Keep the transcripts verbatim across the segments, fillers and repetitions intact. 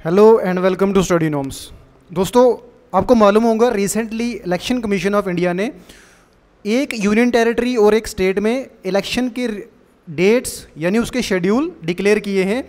Hello and welcome to study norms. दोस्तों, आपको मालूम होगा recently election commission of India ने एक यूनियन टेरिटरी और एक स्टेट में इलेक्शन के डेट्स यानी उसके शेड्यूल डिक्लेयर किए हैं।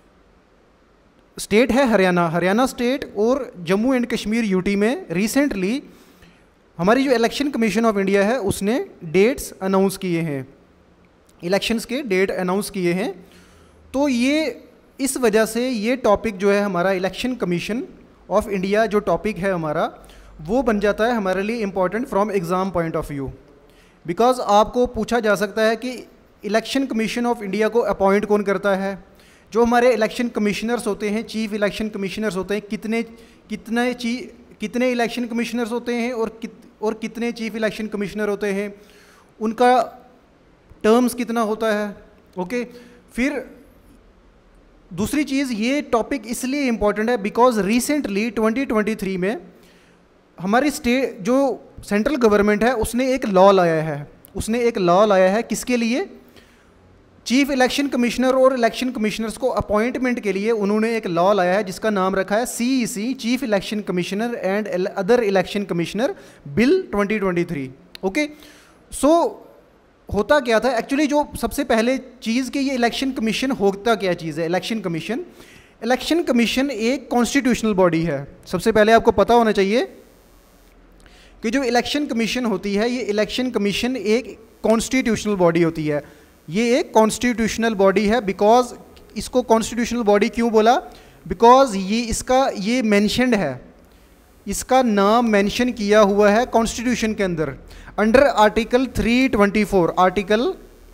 स्टेट है हरियाणा हरियाणा स्टेट और जम्मू एंड कश्मीर यूटी में रिसेंटली हमारी जो इलेक्शन कमीशन ऑफ इंडिया है उसने डेट्स अनाउंस किए हैं, इलेक्शंस के डेट अनाउंस किए हैं। तो ये इस वजह से ये टॉपिक जो है हमारा इलेक्शन कमीशन ऑफ इंडिया जो टॉपिक है हमारा वो बन जाता है हमारे लिए important from exam point of view. Because आपको पूछा जा सकता है कि इलेक्शन कमीशन ऑफ इंडिया को अपॉइंट कौन करता है। जो हमारे इलेक्शन कमिश्नर्स होते हैं, चीफ इलेक्शन कमिश्नर्स होते हैं, कितने कितने ची कितने इलेक्शन कमिश्नर्स होते हैं और कित और कितने चीफ इलेक्शन कमिश्नर होते हैं, उनका टर्म्स कितना होता है। ओके, फिर दूसरी चीज़, ये टॉपिक इसलिए इम्पॉर्टेंट है because recently twenty twenty three में हमारी स्टेट जो सेंट्रल गवर्नमेंट है उसने एक लॉ लाया है उसने एक लॉ लाया है किसके लिए? चीफ इलेक्शन कमिश्नर और इलेक्शन कमिश्नर्स को अपॉइंटमेंट के लिए उन्होंने एक लॉ लाया है जिसका नाम रखा है C E C, chief election commissioner and other election commissioner bill twenty twenty three. Okay, so होता क्या था एक्चुअली, जो सबसे पहले चीज़ कि ये इलेक्शन कमीशन होता क्या चीज़ है। इलेक्शन कमीशन इलेक्शन कमीशन एक कॉन्स्टिट्यूशनल बॉडी है। सबसे पहले आपको पता होना चाहिए कि जो इलेक्शन कमीशन होती है ये इलेक्शन कमीशन एक कॉन्स्टिट्यूशनल बॉडी होती है। ये एक कॉन्स्टिट्यूशनल बॉडी है। बिकॉज इसको कॉन्स्टिट्यूशनल बॉडी क्यों बोला? बिकॉज ये इसका ये मेंशन्ड है, इसका नाम मेंशन किया हुआ है कॉन्स्टिट्यूशन के अंदर under article three twenty four. Article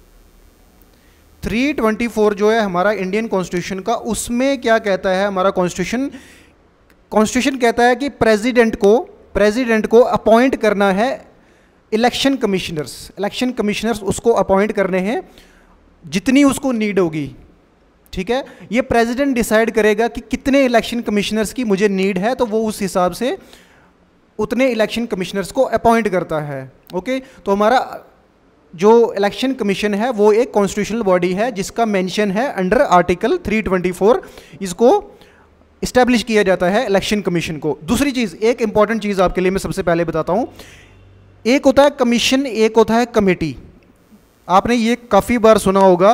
three twenty four जो है हमारा इंडियन कॉन्स्टिट्यूशन का, उसमें क्या कहता है हमारा कॉन्स्टिट्यूशन? कॉन्स्टिट्यूशन कहता है कि प्रेसिडेंट को प्रेसिडेंट को अपॉइंट करना है इलेक्शन कमिश्नर्स इलेक्शन कमिश्नर्स उसको अपॉइंट करने हैं जितनी उसको नीड होगी। ठीक है, ये प्रेसिडेंट डिसाइड करेगा कि कितने इलेक्शन कमिश्नर्स की मुझे नीड है, तो वो उस हिसाब से उतने इलेक्शन कमिश्नर्स को अपॉइंट करता है। ओके, तो हमारा जो इलेक्शन कमीशन है वो एक कॉन्स्टिट्यूशनल बॉडी है जिसका मेंशन है under article three twenty four. इसको इस्टेब्लिश किया जाता है इलेक्शन कमीशन को। दूसरी चीज़, एक इंपॉर्टेंट चीज़ आपके लिए मैं सबसे पहले बताता हूँ। एक होता है कमीशन, एक होता है कमेटी। आपने ये काफ़ी बार सुना होगा,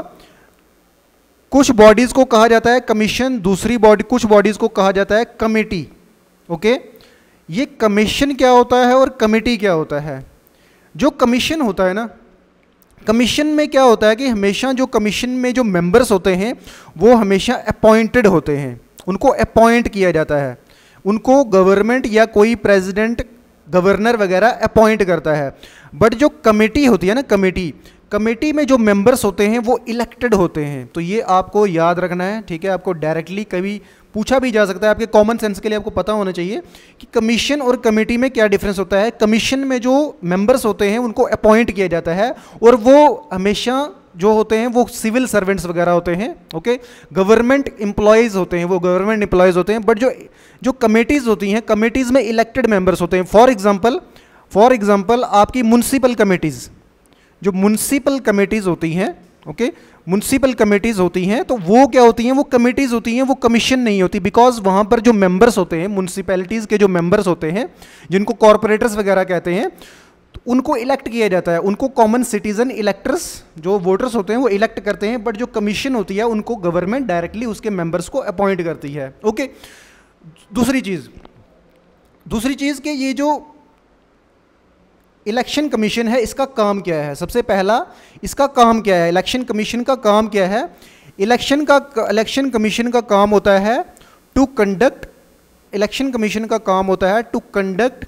कुछ बॉडीज़ को कहा जाता है कमीशन, दूसरी बॉडी कुछ बॉडीज़ को कहा जाता है कमेटी। ओके, ये कमीशन क्या होता है और कमेटी क्या होता है? जो कमीशन होता है ना, कमीशन में क्या होता है कि हमेशा जो कमीशन में जो मेंबर्स होते हैं वो हमेशा अपॉइंटेड होते हैं, उनको अपॉइंट किया जाता है, उनको गवर्नमेंट या कोई प्रेसिडेंट गवर्नर वगैरह अपॉइंट करता है। बट जो कमेटी होती है ना, कमेटी कमेटी में जो मेंबर्स होते हैं वो इलेक्टेड होते हैं। तो ये आपको याद रखना है। ठीक है, आपको डायरेक्टली कभी पूछा भी जा सकता है, आपके कॉमन सेंस के लिए आपको पता होना चाहिए कि कमीशन और कमेटी में क्या डिफरेंस होता है। कमीशन में जो मेंबर्स होते हैं उनको अपॉइंट किया जाता है और वो हमेशा जो होते हैं वो सिविल सर्वेंट्स वगैरह होते हैं। ओके, गवर्नमेंट एम्प्लॉयज़ होते हैं, वो गवर्नमेंट एम्प्लॉयज़ होते हैं। बट जो जो कमेटीज़ होती हैं, कमेटीज़ में इलेक्टेड मेंबर्स होते हैं। फॉर एग्जांपल फॉर एग्जांपल आपकी म्युनिसिपल कमेटीज़, जो म्युनिसिपल कमेटीज़ होती हैं, ओके, म्युनिसिपल कमेटीज़ होती हैं, तो वो क्या होती हैं? वो कमेटीज़ होती हैं, वो कमीशन नहीं होती। बिकॉज वहाँ पर जो मेंबर्स होते हैं, म्युनिसिपैलिटीज़ के जो मेंबर्स होते हैं, जिनको कॉरपोरेटर्स वगैरह कहते हैं, तो उनको इलेक्ट किया जाता है। उनको कॉमन सिटीजन इलेक्टर्स, जो वोटर्स होते हैं, वो इलेक्ट करते हैं। बट जो कमीशन होती है उनको गवर्नमेंट डायरेक्टली उसके मेंबर्स को अपॉइंट करती है। ओके, दूसरी चीज़ दूसरी चीज़ कि ये जो इलेक्शन कमीशन है इसका काम क्या है? सबसे पहला, इसका काम क्या है? इलेक्शन कमीशन का काम क्या है? इलेक्शन का इलेक्शन कमीशन का काम होता है टू कंडक्ट इलेक्शन कमीशन का काम होता है to conduct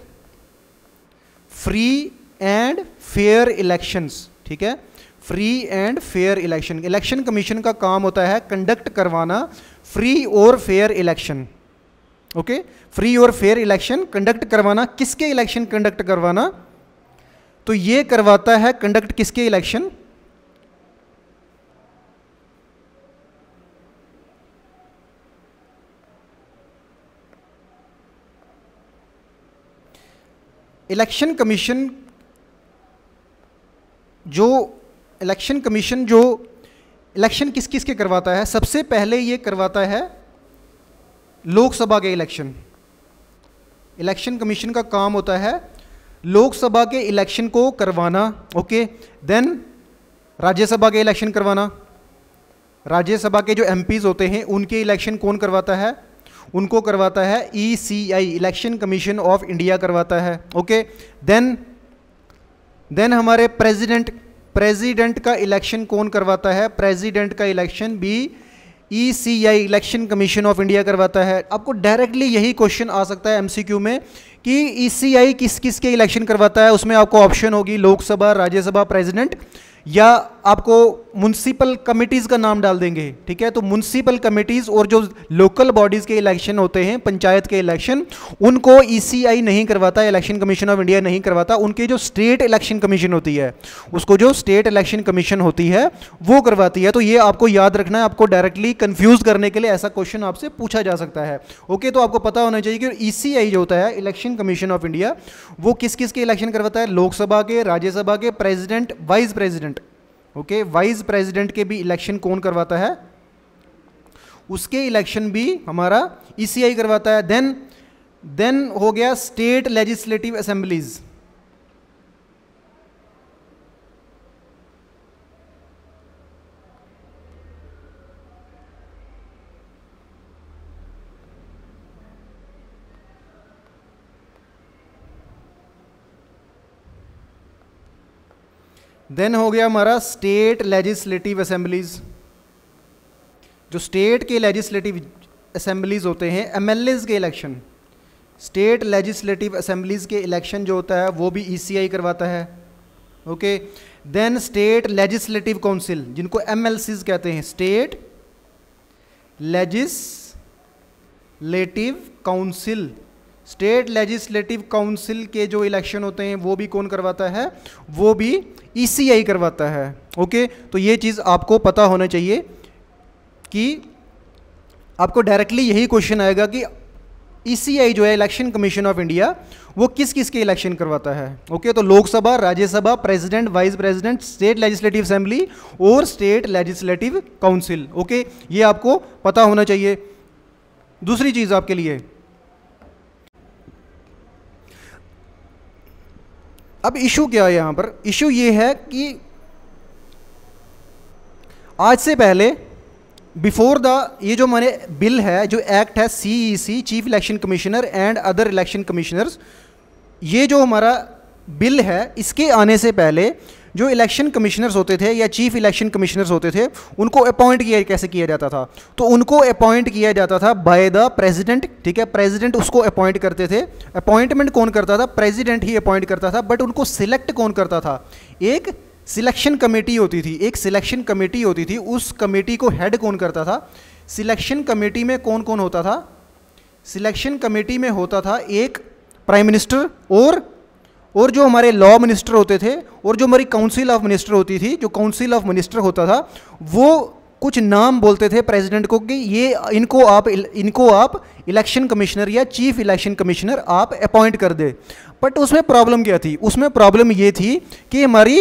free and fair elections. ठीक है, free and fair election. Election commission का काम होता है कंडक्ट करवाना फ्री और फेयर इलेक्शन। ओके, फ्री और फेयर इलेक्शन कंडक्ट करवाना। किसके इलेक्शन कंडक्ट करवाना? तो ये करवाता है कंडक्ट किसके इलेक्शन? इलेक्शन कमीशन जो इलेक्शन कमीशन जो इलेक्शन किस किस के करवाता है? सबसे पहले ये करवाता है लोकसभा के इलेक्शन, इलेक्शन कमीशन का काम होता है लोकसभा के इलेक्शन को करवाना, ओके। देन राज्यसभा के इलेक्शन करवाना, राज्यसभा के जो एमपीज होते हैं उनके इलेक्शन कौन करवाता है, उनको करवाता है E C I, election commission of India करवाता है, ओके। देन देन हमारे प्रेसिडेंट, प्रेसिडेंट का इलेक्शन कौन करवाता है, प्रेसिडेंट का इलेक्शन भी E C I, election commission of India करवाता है। आपको डायरेक्टली यही क्वेश्चन आ सकता है एमसीक्यू में कि ई सी आई किस किस के इलेक्शन करवाता है, उसमें आपको ऑप्शन होगी लोकसभा, राज्यसभा, प्रेसिडेंट, या आपको म्युनिसिपल कमिटीज़ का नाम डाल देंगे, ठीक है। तो म्युनिसिपल कमिटीज़ और जो लोकल बॉडीज़ के इलेक्शन होते हैं, पंचायत के इलेक्शन, उनको ई सी आई नहीं करवाता, इलेक्शन कमीशन ऑफ इंडिया नहीं करवाता, उनके जो स्टेट इलेक्शन कमीशन होती है, उसको जो स्टेट इलेक्शन कमीशन होती है वो करवाती है। तो ये आपको याद रखना है, आपको डायरेक्टली कन्फ्यूज़ करने के लिए ऐसा क्वेश्चन आपसे पूछा जा सकता है, ओके। तो आपको पता होना चाहिए कि ई सी आई जो होता है, इलेक्शन कमीशन ऑफ इंडिया, वो किस किस के इलेक्शन करवाता है, लोकसभा के, राज्यसभा के, president, vice president, okay. Vice president के भी इलेक्शन कौन करवाता है, उसके इलेक्शन भी हमारा ई सी आई करवाता है। देन देन हो गया स्टेट लेजिस्लेटिव असेंबलीज, देन हो गया हमारा स्टेट लेजिस्लेटिव असेंबलीज, जो स्टेट के लेजिस्लेटिव असेंबलीज होते हैं, एमएलएज के इलेक्शन, स्टेट लेजिस्लेटिव असेंबलीज के इलेक्शन जो होता है वो भी ई सी आई करवाता है, okay. Then state legislative council, जिनको एमएलसीज कहते हैं, state legislative council, state legislative council के जो इलेक्शन होते हैं वो भी कौन करवाता है, वो भी ई सी आई करवाता है, ओके। तो ये चीज़ आपको पता होना चाहिए कि आपको डायरेक्टली यही क्वेश्चन आएगा कि ई सी आई जो है, इलेक्शन कमीशन ऑफ इंडिया, वो किस किस के इलेक्शन करवाता है, ओके। तो Lok Sabha, Rajya Sabha, president, vice president, state legislative assembly और स्टेट लेजिस्लेटिव काउंसिल, ओके। ये आपको पता होना चाहिए। दूसरी चीज़ आपके लिए, अब इशू क्या है यहाँ पर, इशू ये है कि आज से पहले, बिफोर द, ये जो हमारे बिल है, जो एक्ट है C E C, chief election commissioner and other election commissioners, ये जो हमारा बिल है, इसके आने से पहले जो इलेक्शन कमिश्नर्स होते थे या चीफ इलेक्शन कमिश्नर्स होते थे, उनको अपॉइंट किया कैसे किया जाता था, तो उनको अपॉइंट किया जाता था बाय द प्रेसिडेंट, ठीक है। प्रेसिडेंट उसको अपॉइंट करते थे, अपॉइंटमेंट कौन करता था, प्रेसिडेंट ही अपॉइंट करता था, बट उनको सिलेक्ट कौन करता था, एक सिलेक्शन कमेटी होती थी, एक सिलेक्शन कमेटी होती थी, उस कमेटी को हेड कौन करता था, सिलेक्शन कमेटी में कौन कौन होता था, सिलेक्शन कमेटी में होता था एक प्राइम मिनिस्टर और और जो हमारे लॉ मिनिस्टर होते थे, और जो हमारी काउंसिल ऑफ मिनिस्टर होती थी, जो काउंसिल ऑफ मिनिस्टर होता था वो कुछ नाम बोलते थे प्रेसिडेंट को कि ये इनको आप इनको आप इलेक्शन कमिश्नर या चीफ इलेक्शन कमिश्नर आप अपॉइंट कर दे। बट उसमें प्रॉब्लम क्या थी, उसमें प्रॉब्लम ये थी कि हमारी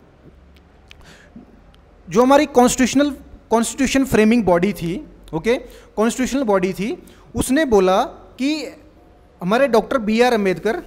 जो हमारी कॉन्स्टिट्यूशनल कॉन्स्टिट्यूशन फ्रेमिंग बॉडी थी, ओके, कॉन्स्टिट्यूशनल बॉडी थी, उसने बोला कि हमारे doctor B R Ambedkar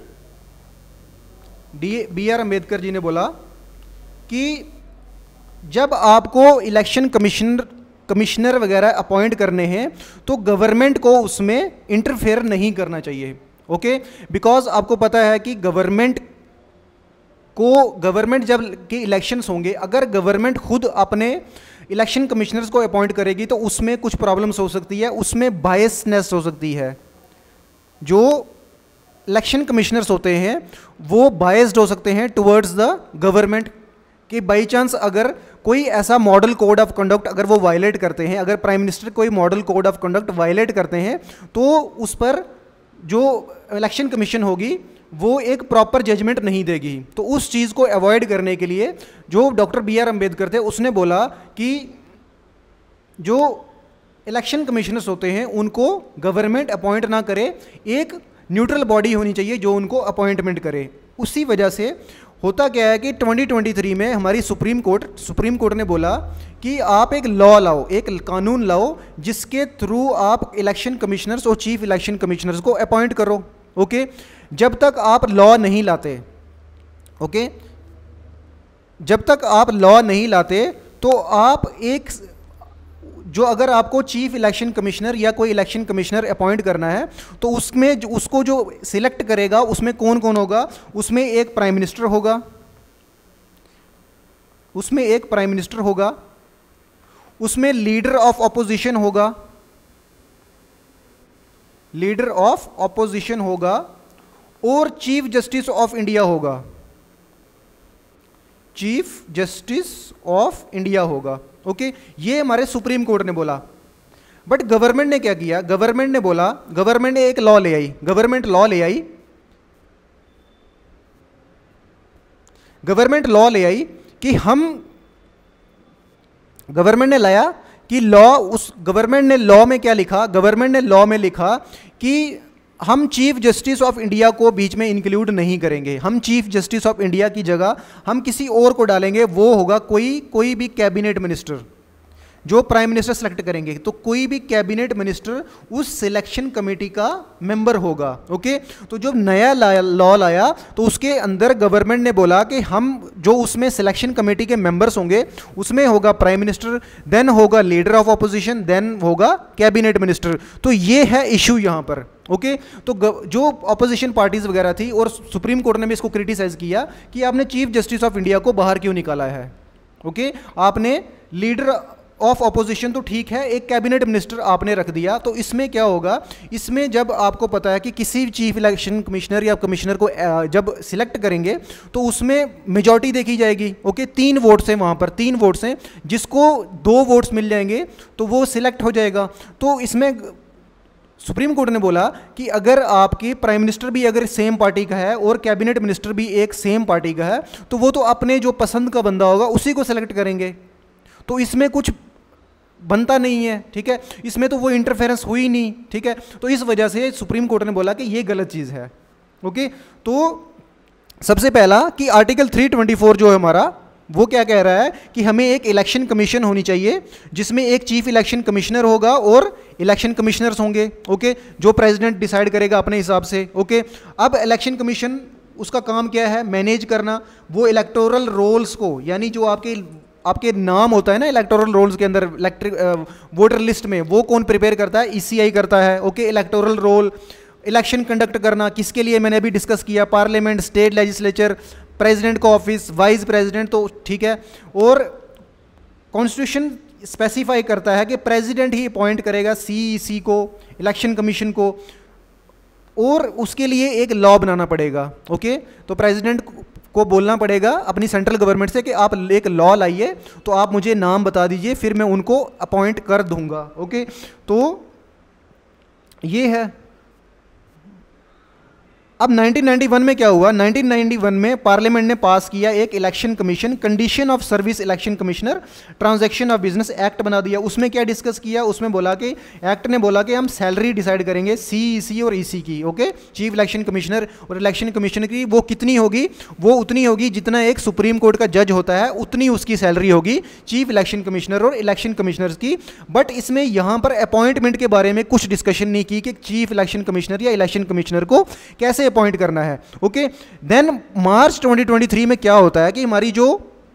D B R Ambedkar ji ने बोला कि जब आपको इलेक्शन कमिश्नर कमिश्नर वगैरह अपॉइंट करने हैं तो गवर्नमेंट को उसमें इंटरफेयर नहीं करना चाहिए, ओके। बिकॉज आपको पता है कि गवर्नमेंट को गवर्नमेंट जब के इलेक्शंस होंगे, अगर गवर्नमेंट खुद अपने इलेक्शन कमिश्नर्स को अपॉइंट करेगी तो उसमें कुछ प्रॉब्लम्स हो सकती है, उसमें बायसनेस हो सकती है। जो इलेक्शन कमिश्नर्स होते हैं वो बायस्ड हो सकते हैं टुवर्ड्स द गवर्नमेंट, कि बाई चांस अगर कोई ऐसा मॉडल कोड ऑफ कंडक्ट अगर वो वायलेट करते हैं, अगर प्राइम मिनिस्टर कोई model code of conduct violate करते हैं तो उस पर जो इलेक्शन कमीशन होगी वो एक प्रॉपर जजमेंट नहीं देगी। तो उस चीज़ को अवॉइड करने के लिए जो डॉक्टर बी आर अम्बेडकर थे उसने बोला कि जो इलेक्शन कमिश्नर्स होते हैं उनको गवर्नमेंट अपॉइंट ना करे, एक न्यूट्रल बॉडी होनी चाहिए जो उनको अपॉइंटमेंट करे। उसी वजह से होता क्या है कि ट्वेंटी ट्वेंटी थ्री में हमारी सुप्रीम कोर्ट सुप्रीम कोर्ट ने बोला कि आप एक लॉ लाओ, एक कानून लाओ जिसके थ्रू आप इलेक्शन कमिश्नर्स और चीफ इलेक्शन कमिश्नर्स को अपॉइंट करो। ओके, जब तक आप लॉ नहीं लाते, ओके, जब तक आप लॉ नहीं लाते तो आप एक जो अगर आपको चीफ इलेक्शन कमिश्नर या कोई इलेक्शन कमिश्नर अपॉइंट करना है तो उसमें जो, उसको जो सिलेक्ट करेगा उसमें कौन कौन होगा, उसमें एक प्राइम मिनिस्टर होगा, उसमें एक प्राइम मिनिस्टर होगा, उसमें लीडर ऑफ ऑपोजिशन होगा, लीडर ऑफ ऑपोजिशन होगा और चीफ जस्टिस ऑफ इंडिया होगा, चीफ जस्टिस ऑफ इंडिया होगा। ओके, ये हमारे सुप्रीम कोर्ट ने बोला। बट गवर्नमेंट ने क्या किया, गवर्नमेंट ने बोला, गवर्नमेंट ने एक लॉ ले आई, गवर्नमेंट लॉ ले आई गवर्नमेंट लॉ ले आई कि हम, गवर्नमेंट ने लाया कि लॉ, उस गवर्नमेंट ने लॉ में क्या लिखा, गवर्नमेंट ने लॉ में लिखा कि हम चीफ जस्टिस ऑफ इंडिया को बीच में इंक्लूड नहीं करेंगे, हम चीफ जस्टिस ऑफ इंडिया की जगह हम किसी और को डालेंगे, वो होगा कोई कोई भी कैबिनेट मिनिस्टर जो प्राइम मिनिस्टर सेलेक्ट करेंगे। तो कोई भी कैबिनेट मिनिस्टर उस सिलेक्शन कमेटी का मेंबर होगा। ओके, तो जब नया लॉ लाया तो उसके अंदर गवर्नमेंट ने बोला कि हम जो उसमें सिलेक्शन कमेटी के मेंबर्स होंगे उसमें होगा प्राइम मिनिस्टर, देन होगा लीडर ऑफ ऑपोजिशन, देन होगा कैबिनेट मिनिस्टर। तो ये है इशू यहाँ पर। Okay okay? तो जो ऑपोजिशन पार्टीज वगैरह थी और सुप्रीम कोर्ट ने भी इसको क्रिटिसाइज किया कि आपने चीफ जस्टिस ऑफ इंडिया को बाहर क्यों निकाला है। Okay okay? आपने लीडर ऑफ ऑपोजिशन तो ठीक है, एक कैबिनेट मिनिस्टर आपने रख दिया। तो इसमें क्या होगा, इसमें जब आपको पता है कि किसी चीफ इलेक्शन कमिश्नर या कमिश्नर को जब सिलेक्ट करेंगे तो उसमें मेजॉरिटी देखी जाएगी। ओके, तीन वोट्स हैं वहाँ पर, तीन वोट्स हैं, जिसको दो वोट्स मिल जाएंगे तो वो सिलेक्ट हो जाएगा। तो इसमें सुप्रीम कोर्ट ने बोला कि अगर आपकी प्राइम मिनिस्टर भी अगर सेम पार्टी का है और कैबिनेट मिनिस्टर भी एक सेम पार्टी का है तो वो तो अपने जो पसंद का बंदा होगा उसी को सेलेक्ट करेंगे। तो इसमें कुछ बनता नहीं है, ठीक है, इसमें तो वो इंटरफेरेंस हुई नहीं, ठीक है। तो इस वजह से सुप्रीम कोर्ट ने बोला कि ये गलत चीज़ है। ओके, तो सबसे पहला कि आर्टिकल थ्री ट्वेंटी फोर जो है हमारा, वो क्या कह रहा है कि हमें एक इलेक्शन कमीशन होनी चाहिए जिसमें एक चीफ इलेक्शन कमिश्नर होगा और इलेक्शन कमिश्नर्स होंगे। ओके, जो प्रेसिडेंट डिसाइड करेगा अपने हिसाब से। ओके, अब इलेक्शन कमीशन उसका काम क्या है, मैनेज करना वो इलेक्टोरल रोल्स को, यानी जो आपके आपके नाम होता है ना इलेक्टोरल रोल्स के अंदर, इलेक्ट्रिक वोटर लिस्ट में, वो कौन प्रिपेयर करता है, ईसीआई करता है। Okay, electoral roll, election conduct करना किसके लिए, मैंने अभी डिस्कस किया, पार्लियामेंट, स्टेट लेजिस्लेचर, प्रेसिडेंट का ऑफिस, वाइस प्रेसिडेंट, तो ठीक है। और कॉन्स्टिट्यूशन स्पेसिफाई करता है कि प्रेसिडेंट ही अपॉइंट करेगा सीईसी को, इलेक्शन कमीशन को, और उसके लिए एक लॉ बनाना पड़ेगा। ओके, तो प्रेसिडेंट को बोलना पड़ेगा अपनी सेंट्रल गवर्नमेंट से कि आप एक लॉ लाइए, तो आप मुझे नाम बता दीजिए, फिर मैं उनको अपॉइंट कर दूंगा। ओके, तो ये है। अब नाइनटीन नाइंटी वन में क्या हुआ, नाइनटीन नाइंटी वन में पार्लियामेंट ने पास किया एक election commission, condition of service election commissioner, transaction of business act बना दिया। उसमें क्या डिस्कस किया, उसमें बोला कि एक्ट ने बोला कि हम सैलरी डिसाइड करेंगे सीईसी और ईसी की। ओके, चीफ इलेक्शन कमिश्नर और इलेक्शन कमिश्नर की वो कितनी होगी, वो उतनी होगी जितना एक सुप्रीम कोर्ट का जज होता है, उतनी उसकी सैलरी होगी चीफ इलेक्शन कमिश्नर और इलेक्शन कमिश्नर्स की। बट इसमें यहाँ पर अपॉइंटमेंट के बारे में कुछ डिस्कशन नहीं की कि चीफ इलेक्शन कमिश्नर या इलेक्शन कमिश्नर को कैसे अपॉइंट करना है। Okay, then March twenty twenty three में क्या होता है कि हमारी जो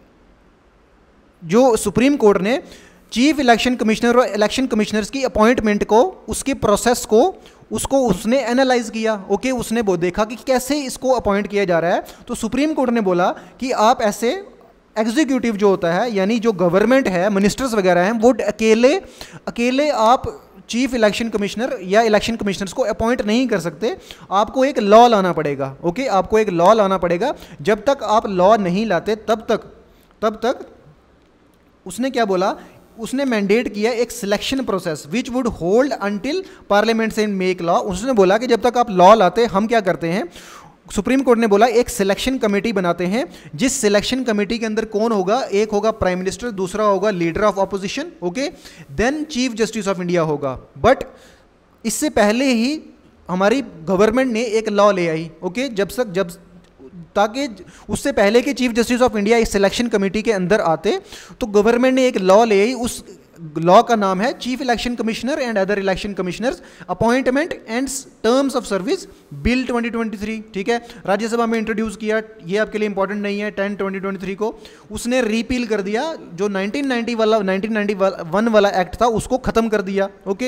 जो सुप्रीम कोर्ट ने चीफ इलेक्शन कमिश्नर और इलेक्शन कमिश्नर्स की अपॉइंटमेंट को, उसके प्रोसेस को, उसको उसने एनालाइज किया। ओके, उसने वो देखा कि कैसे इसको अपॉइंट किया जा रहा है। तो सुप्रीम कोर्ट ने बोला कि आप ऐसे एग्जीक्यूटिव जो होता है, यानी जो गवर्नमेंट है, मिनिस्टर्स वगैरह हैं, वो अकेले अकेले आप चीफ इलेक्शन कमिश्नर या इलेक्शन कमिश्नर्स को अपॉइंट नहीं कर सकते, आपको एक लॉ लाना पड़ेगा। ओके, आपको एक लॉ लाना पड़ेगा। जब तक आप लॉ नहीं लाते तब तक तब तक उसने क्या बोला, उसने मैंडेट किया एक selection process which would hold until parliament से मेक लॉ। उसने बोला कि जब तक आप लॉ लाते, हम क्या करते हैं, सुप्रीम कोर्ट ने बोला एक सिलेक्शन कमेटी बनाते हैं, जिस सिलेक्शन कमेटी के अंदर कौन होगा, एक होगा प्राइम मिनिस्टर, दूसरा होगा leader of opposition, okay, then chief justice of India होगा। बट इससे पहले ही हमारी गवर्नमेंट ने एक लॉ ले आई। ओके, जब तक जब ताकि उससे पहले कि चीफ जस्टिस ऑफ इंडिया इस सिलेक्शन कमेटी के अंदर आते तो गवर्नमेंट ने एक लॉ ले आई, उस लॉ का नाम है chief election commissioner and other election commissioners appointment and terms of service bill twenty twenty three. ठीक है, राज्यसभा में इंट्रोड्यूस किया, ये आपके लिए इंपॉर्टेंट नहीं है, टेन ट्वेंटी ट्वेंटी थ्री को उसने रिपील कर दिया, जो नाइनटीन नाइंटी वाला नाइनटीन नाइंटी वन वाला एक्ट था उसको खत्म कर दिया। ओके,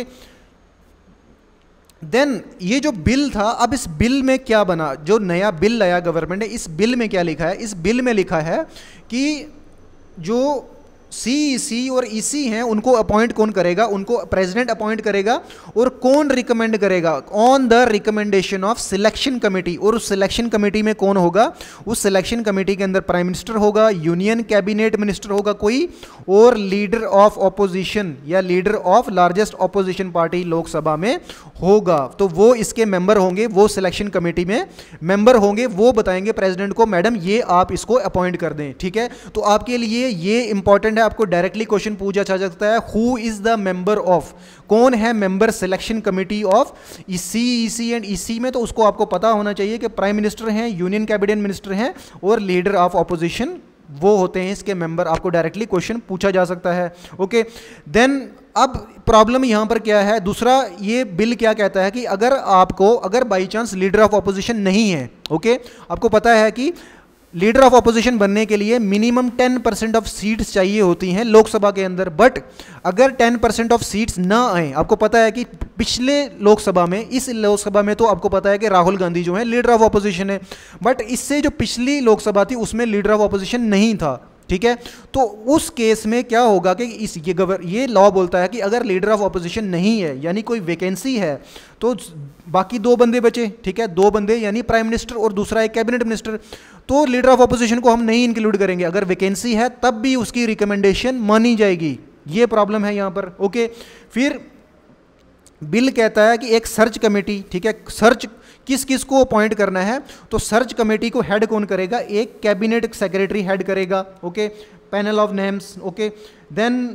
देन ये जो बिल था, अब इस बिल में क्या बना, जो नया बिल लाया गवर्नमेंट ने, इस बिल में क्या लिखा है, इस बिल में लिखा है कि जो सीईसी और ईसी हैं उनको अपॉइंट कौन करेगा, उनको प्रेसिडेंट अपॉइंट करेगा, और कौन रिकमेंड करेगा, on the recommendation of selection committee. और उस सिलेक्शन कमेटी में कौन होगा, उस सिलेक्शन कमेटी के अंदर प्राइम मिनिस्टर होगा, यूनियन कैबिनेट मिनिस्टर होगा कोई, और लीडर ऑफ ऑपोजिशन या leader of largest opposition party Lok Sabha में होगा। तो वो इसके मेंबर होंगे, वो सिलेक्शन कमेटी में मेंबर होंगे, वो बताएंगे प्रेसिडेंट को मैडम ये आप इसको अपॉइंट कर दें। ठीक है, तो आपके लिए ये इंपॉर्टेंट है, आपको डायरेक्टली क्वेश्चन पूछा जा सकता है, who is the member of, कौन है member selection committee of C EC and EC में, तो उसको आपको पता होना चाहिए कि प्राइम मिनिस्टर हैं, यूनियन कैबिनेट मिनिस्टर हैं और लीडर ऑफ ऑपोजिशन वो होते हैं इसके मेंबर। आपको डायरेक्टली क्वेश्चन पूछा जा सकता है। ओके, देन अब प्रॉब्लम यहां पर क्या है, दूसरा ये बिल क्या कहता है कि अगर आपको, अगर by chance leader of opposition नहीं है, ओके, आपको पता है कि लीडर ऑफ ऑपोजिशन बनने के लिए minimum ten percent of seats चाहिए होती हैं लोकसभा के अंदर, बट अगर टेन परसेंट ऑफ सीट्स ना आए, आपको पता है कि पिछले लोकसभा में, इस लोकसभा में तो आपको पता है कि राहुल गांधी जो है लीडर ऑफ ऑपोजिशन है, बट इससे जो पिछली लोकसभा थी उसमें लीडर ऑफ ऑपोजिशन नहीं था। ठीक है, तो उस केस में क्या होगा कि इस ये गवर ये लॉ बोलता है कि अगर लीडर ऑफ ऑपोजिशन नहीं है, यानी कोई वैकेंसी है, तो बाकी दो बंदे बचे, ठीक है, दो बंदे यानी प्राइम मिनिस्टर और दूसरा एक कैबिनेट मिनिस्टर, तो लीडर ऑफ ऑपोजिशन को हम नहीं इंक्लूड करेंगे, अगर वैकेंसी है तब भी उसकी रिकमेंडेशन मानी जाएगी। ये प्रॉब्लम है यहाँ पर। ओके, फिर बिल कहता है कि एक सर्च कमेटी, ठीक है, सर्च किस किस को अपॉइंट करना है, तो सर्च कमेटी को हेड कौन करेगा, एक कैबिनेट सेक्रेटरी हेड करेगा। Okay, panel of names. Okay, then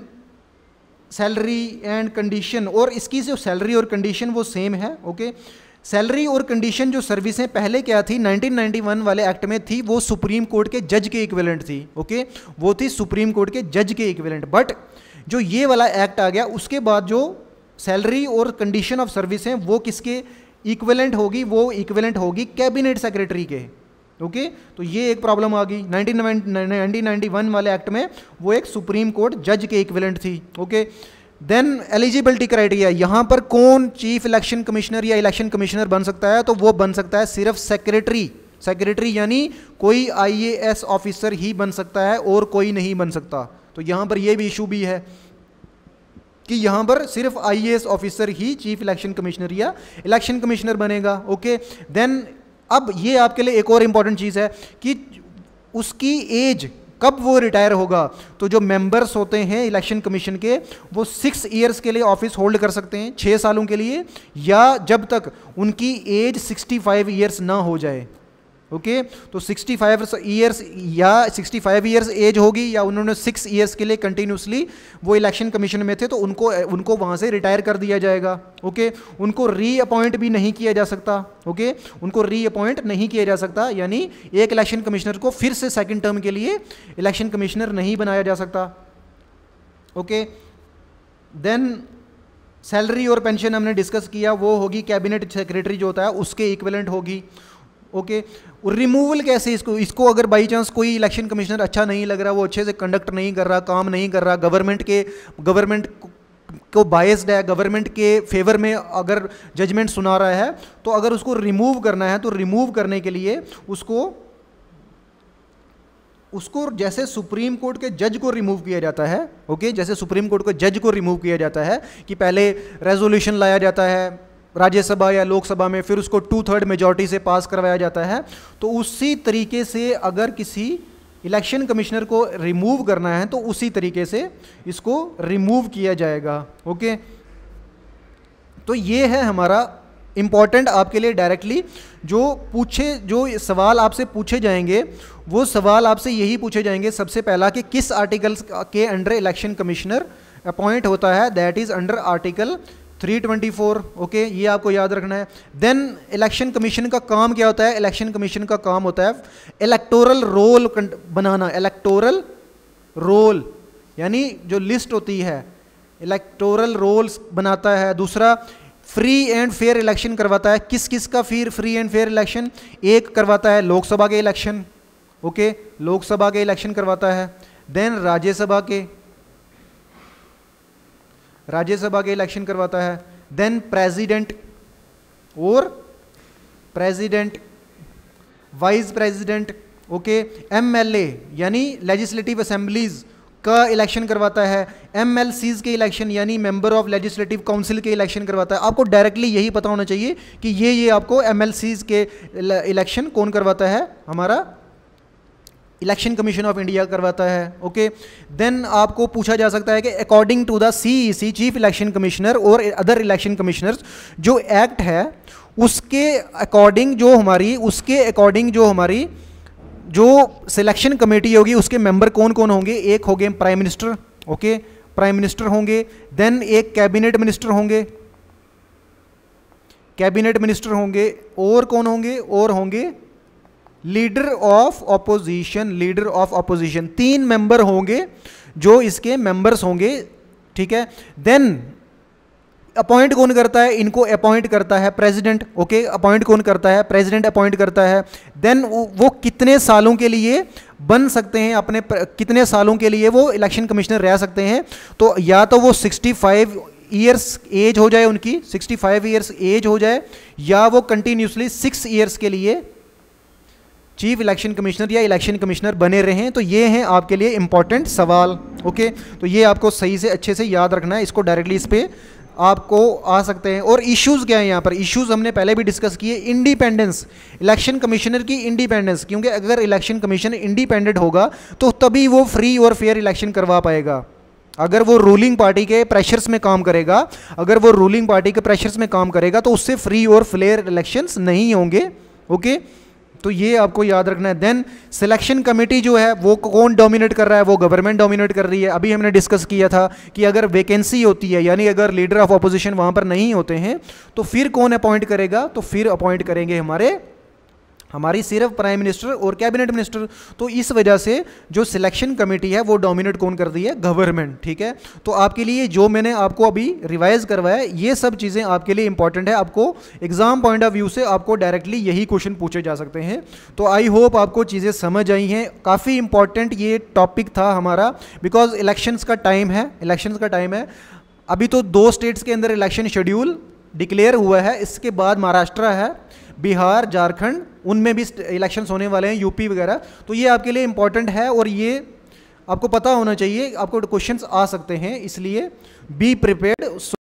salary and condition, और इसकी जो सैलरी और कंडीशन वो सेम है। ओके, सैलरी और कंडीशन जो सर्विसें पहले क्या थी नाइनटीन नाइंटी वन वाले एक्ट में थी, वो सुप्रीम कोर्ट के जज के इक्विवेलेंट थी। ओके, वो थी सुप्रीम कोर्ट के जज के इक्विवेलेंट, बट जो ये वाला एक्ट आ गया उसके बाद जो सैलरी और कंडीशन ऑफ सर्विस हैं वो किसके इक्विवेलेंट होगी, वो इक्विवेलेंट होगी कैबिनेट सेक्रेटरी के। ओके, तो ये एक प्रॉब्लम आ गई। नाइनटीन नाइंटी वन वाले एक्ट में वो एक सुप्रीम कोर्ट जज के इक्विवेलेंट थी। ओके, देन एलिजिबिलिटी क्राइटेरिया, यहाँ पर कौन चीफ इलेक्शन कमिश्नर या इलेक्शन कमिश्नर बन सकता है, तो वो बन सकता है सिर्फ सेक्रेटरी। सेक्रेटरी यानी कोई आईएएस ऑफिसर ही बन सकता है और कोई नहीं बन सकता। तो यहाँ पर ये भी इशू भी है कि यहाँ पर सिर्फ आईएएस ऑफिसर ही चीफ इलेक्शन कमिश्नर या इलेक्शन कमिश्नर बनेगा। ओके, देन अब ये आपके लिए एक और इंपॉर्टेंट चीज़ है कि उसकी एज कब वो रिटायर होगा, तो जो मेंबर्स होते हैं इलेक्शन कमीशन के वो सिक्स इयर्स के लिए ऑफिस होल्ड कर सकते हैं, छः सालों के लिए, या जब तक उनकी एज सिक्सटी फाइव ईयर्स ना हो जाए। Okay okay? तो सिक्सटी फाइव ईयर्स या सिक्सटी फाइव ईयर्स एज होगी या उन्होंने सिक्स इयर्स के लिए कंटिन्यूसली वो इलेक्शन कमीशन में थे तो उनको उनको वहाँ से रिटायर कर दिया जाएगा। Okay okay? उनको री अपॉइंट भी नहीं किया जा सकता। Okay okay? उनको री अपॉइंट नहीं किया जा सकता, यानी एक इलेक्शन कमिश्नर को फिर से सेकेंड टर्म के लिए इलेक्शन कमिश्नर नहीं बनाया जा सकता। ओके, देन सैलरी और पेंशन हमने डिस्कस किया, वो होगी कैबिनेट सेक्रेटरी जो होता है उसके इक्विवेलेंट होगी। Okay okay. रिमूवल कैसे, इसको इसको अगर बाई चांस कोई इलेक्शन कमिश्नर अच्छा नहीं लग रहा, वो अच्छे से कंडक्ट नहीं कर रहा, काम नहीं कर रहा, गवर्नमेंट के गवर्नमेंट को बायस्ड है, गवर्नमेंट के फेवर में अगर जजमेंट सुना रहा है, तो अगर उसको रिमूव करना है तो रिमूव करने के लिए उसको उसको जैसे सुप्रीम कोर्ट के जज को रिमूव किया जाता है। Okay okay? जैसे सुप्रीम कोर्ट के जज को रिमूव किया जाता है कि पहले रेजोल्यूशन लाया जाता है राज्यसभा या लोकसभा में, फिर उसको टू थर्ड मेजॉरिटी से पास करवाया जाता है, तो उसी तरीके से अगर किसी इलेक्शन कमिश्नर को रिमूव करना है तो उसी तरीके से इसको रिमूव किया जाएगा। ओके, तो ये है हमारा इम्पॉर्टेंट आपके लिए डायरेक्टली जो पूछे जो सवाल आपसे पूछे जाएंगे, वो सवाल आपसे यही पूछे जाएंगे। सबसे पहला कि किस आर्टिकल के अंडर इलेक्शन कमिश्नर अपॉइंट होता है, that is under article three twenty four, okay, ये आपको याद रखना है। देन इलेक्शन कमीशन का काम क्या होता है? इलेक्शन कमीशन का काम होता है इलेक्टोरल रोल बनाना। इलेक्टोरल रोल यानी जो लिस्ट होती है, इलेक्टोरल रोल्स बनाता है। दूसरा, फ्री एंड फेयर इलेक्शन करवाता है। किस किस का फिर फ्री एंड फेयर इलेक्शन? एक करवाता है लोकसभा के इलेक्शन, ओके, लोकसभा के इलेक्शन करवाता है। देन राज्यसभा के राज्यसभा के इलेक्शन करवाता है। देन प्रेसिडेंट और president, vice president, okay, MLA यानी लेजिस्लेटिव असेंबलीज का इलेक्शन करवाता है। एमएलसीज के इलेक्शन यानी मेंबर ऑफ लेजिस्लेटिव काउंसिल के इलेक्शन करवाता है। आपको डायरेक्टली यही पता होना चाहिए कि ये ये आपको एमएलसीज के इलेक्शन कौन करवाता है? हमारा इलेक्शन कमीशन ऑफ इंडिया करवाता है, ओके। देन आपको पूछा जा सकता है कि according to the CEC, chief election commissioner और अदर इलेक्शन कमिश्नर्स, जो एक्ट है उसके अकॉर्डिंग जो हमारी उसके अकॉर्डिंग जो हमारी जो सिलेक्शन कमेटी होगी उसके मेंबर कौन कौन होंगे? एक होंगे prime minister, okay, prime minister होंगे। देन एक कैबिनेट मिनिस्टर होंगे, कैबिनेट मिनिस्टर होंगे। और कौन होंगे? और होंगे leader of opposition, leader of opposition. तीन मेंबर होंगे जो इसके मेंबर्स होंगे, ठीक है। देन अपॉइंट कौन करता है? इनको अपॉइंट करता है प्रेसिडेंट, ओके, अपॉइंट कौन करता है? प्रेसिडेंट अपॉइंट करता है। देन वो कितने सालों के लिए बन सकते हैं, अपने कितने सालों के लिए वो इलेक्शन कमिश्नर रह सकते हैं? तो या तो वो सिक्सटी फाइव ईयर्स एज हो जाए, उनकी सिक्सटी फाइव ईयर्स एज हो जाए, या वो कंटिन्यूसली सिक्स ईयर्स के लिए चीफ इलेक्शन कमिश्नर या इलेक्शन कमिश्नर बने रहें। तो ये हैं आपके लिए इंपॉर्टेंट सवाल, ओके। तो ये आपको सही से अच्छे से याद रखना है, इसको डायरेक्टली इस पर आपको आ सकते हैं। और इश्यूज़ क्या है यहाँ पर? इश्यूज़ हमने पहले भी डिस्कस किए। इंडिपेंडेंस, इलेक्शन कमिश्नर की इंडिपेंडेंस, क्योंकि अगर इलेक्शन कमीशन इंडिपेंडेंट होगा तो तभी वो फ्री और फेयर इलेक्शन करवा पाएगा। अगर वो रूलिंग पार्टी के प्रेशर्स में काम करेगा अगर वो रूलिंग पार्टी के प्रेशर्स में काम करेगा तो उससे फ्री और फेयर इलेक्शंस नहीं होंगे, ओके। तो ये आपको याद रखना है। देन सिलेक्शन कमेटी जो है वो कौन डोमिनेट कर रहा है? वो गवर्नमेंट डोमिनेट कर रही है। अभी हमने डिस्कस किया था कि अगर वैकेंसी होती है यानी अगर लीडर ऑफ अपोजिशन वहाँ पर नहीं होते हैं तो फिर कौन अपॉइंट करेगा? तो फिर अपॉइंट करेंगे हमारे हमारी सिर्फ प्राइम मिनिस्टर और कैबिनेट मिनिस्टर। तो इस वजह से जो सिलेक्शन कमेटी है वो डोमिनेट कौन कर दी है? गवर्नमेंट, ठीक है। तो आपके लिए जो मैंने आपको अभी रिवाइज करवाया ये सब चीज़ें आपके लिए इंपॉर्टेंट है। आपको एग्जाम पॉइंट ऑफ व्यू से आपको डायरेक्टली यही क्वेश्चन पूछे जा सकते हैं। तो आई होप आपको चीज़ें समझ आई हैं। काफ़ी इंपॉर्टेंट ये टॉपिक था हमारा, बिकॉज इलेक्शंस का टाइम है इलेक्शंस का टाइम है। अभी तो दो स्टेट्स के अंदर इलेक्शन शेड्यूल डिक्लेयर हुआ है, इसके बाद महाराष्ट्र है, बिहार, झारखंड, उनमें भी इलेक्शंस होने वाले हैं, यूपी वगैरह। तो ये आपके लिए इंपॉर्टेंट है और ये आपको पता होना चाहिए, आपको क्वेश्चंस आ सकते हैं, इसलिए बी प्रिपेयर्ड।